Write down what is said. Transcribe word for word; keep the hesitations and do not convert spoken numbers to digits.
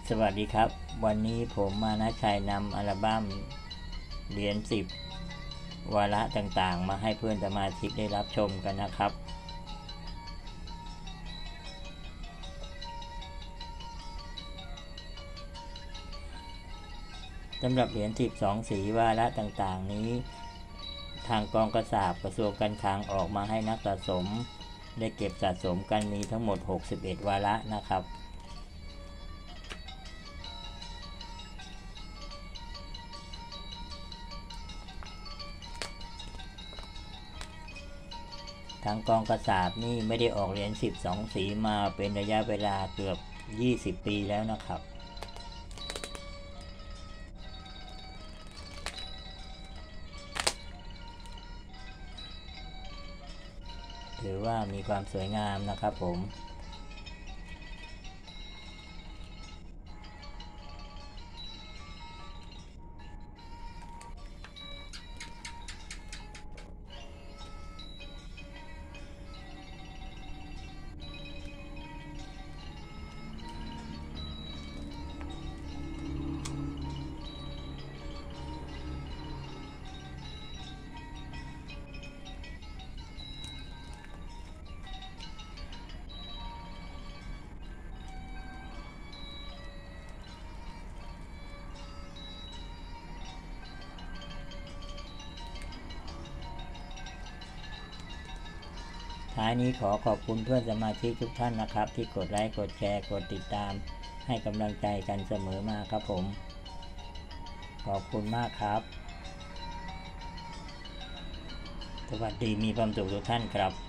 สวัสดีครับวันนี้ผมมานะชัยนำอัลบั้มเหรียญสิบวาระต่างๆมาให้เพื่อนสมาชิกได้รับชมกันนะครับสำหรับเหรียญสิบสองสีวาระต่างๆนี้ทางกองกระสาบกระทรวงการคลังออกมาให้นักสะสมได้เก็บสะสมกันมีทั้งหมดหกสิบเอ็ดวาระนะครับทางกองกระสาบนี่ไม่ได้ออกเหรียญสิบสองสีมาเป็นระยะเวลาเกือบยี่สิบปีแล้วนะครับถือว่ามีความสวยงามนะครับผมท้ายนี้ขอขอบคุณเพื่อนสมาชิกทุกท่านนะครับที่กดไลค์กดแชร์กดติดตามให้กำลังใจกันเสมอมาครับผมขอบคุณมากครับสวัสดีมีความสุขทุกท่านครับ